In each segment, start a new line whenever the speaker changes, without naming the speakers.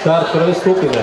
start prve skupine.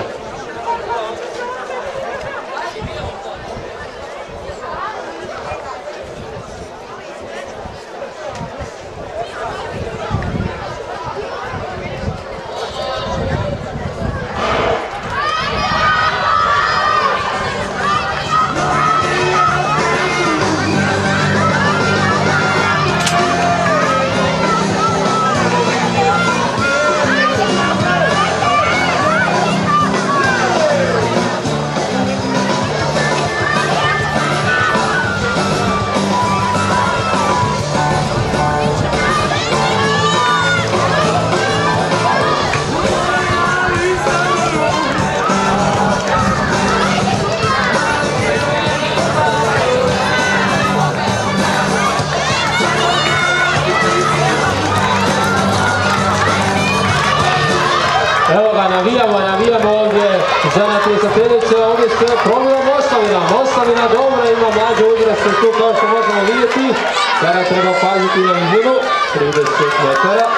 Evo ga, navijamo ovdje za natjecateljice, ovdje se probila Moslavina dobro ima mlađe uzraste tu kao što možemo vidjeti. Sada treba paziti na izinu, 30 metara.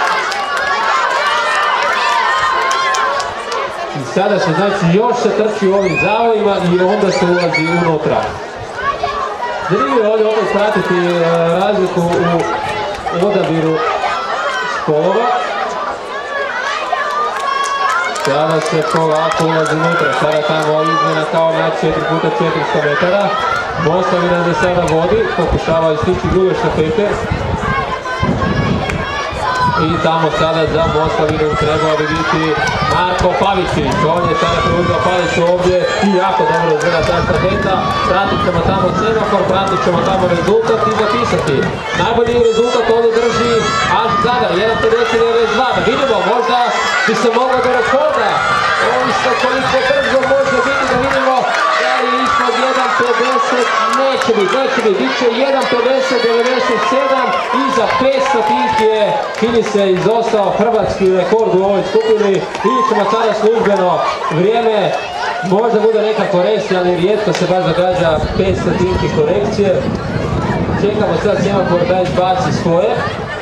I sada se znači još se trči u ovim zavojima i onda se ulazi unutra. Zanimljivo je ovdje opet pratiti razliku u odabiru spolova. Sada se polako ulazi unutra, sada tamo izmjena kao na 4x400 metara. Moslavina za sada vodi, pokušava stići druge štafete. I tamo sada za Moslavinu trebao bi biti Marko Pavičić. On je sada preuzeo palicu ovdje i jako dobro izgleda ta štafeta. Pratit ćemo tamo semafor, pratit ćemo tamo rezultat i zapisati. Najbolji rezultat ovdje drži Aš Zadar, 1.50.92. Da vidimo, možda bi se moglo do rekorda. Ovisno koliko brzo može biti, da vidimo da li ispod 1.50 neće biti, bit će 1.50.97 i za 5 stotinki je čini se izostao hrvatski rekord u ovoj skupini. Vidjet ćemo sada službeno vrijeme, možda bude neka korekcija, ali rijetko se baš događa 5 stotinki korekcije. Čekamo sad semafor da izbaci svoje.